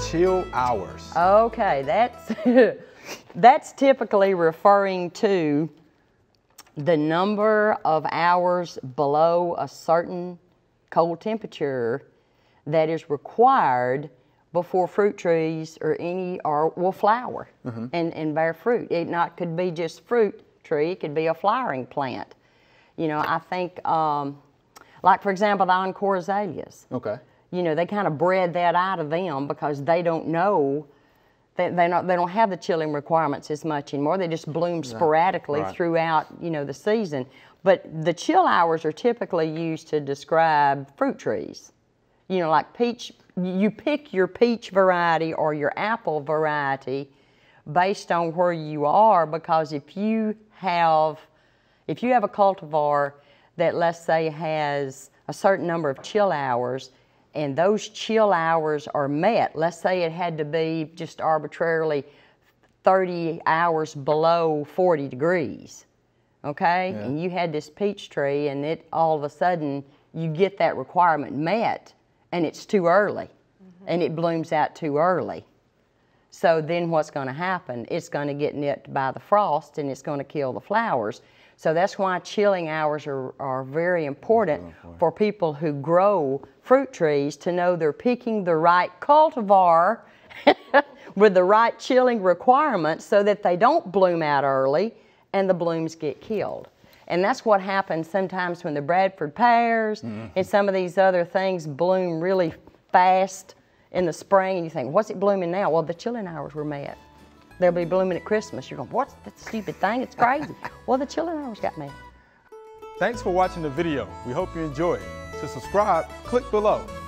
chill hours? Okay, that's typically referring to the number of hours below a certain cold temperature that is required before fruit trees will flower and bear fruit. It could be just fruit tree, it could be a flowering plant. You know, I think, like for example, the encore azaleas. Okay. You know, they kind of bred that out of them because they don't know, they don't have the chilling requirements as much anymore. They just bloom sporadically throughout, you know, the season. But the chill hours are typically used to describe fruit trees. You know, like peach, you pick your peach variety or your apple variety based on where you are, because if you have a cultivar that, let's say, has a certain number of chill hours, and those chill hours are met, let's say it had to be just arbitrarily 30 hours below 40 degrees, okay? Yeah. And you had this peach tree and it all of a sudden you get that requirement met and it's too early and it blooms out too early. So then what's going to happen? It's going to get nipped by the frost and it's going to kill the flowers. So that's why chilling hours are very important for people who grow fruit trees, to know they're picking the right cultivar with the right chilling requirements so that they don't bloom out early and the blooms get killed. And that's what happens sometimes when the Bradford pears and some of these other things bloom really fast in the spring, and you think, what's it blooming now? Well, the chilling hours were met. They'll be blooming at Christmas. You're going, what's that stupid thing? It's crazy. Well, the chilling hours got me. Thanks for watching the video. We hope you enjoyed it. To subscribe, click below.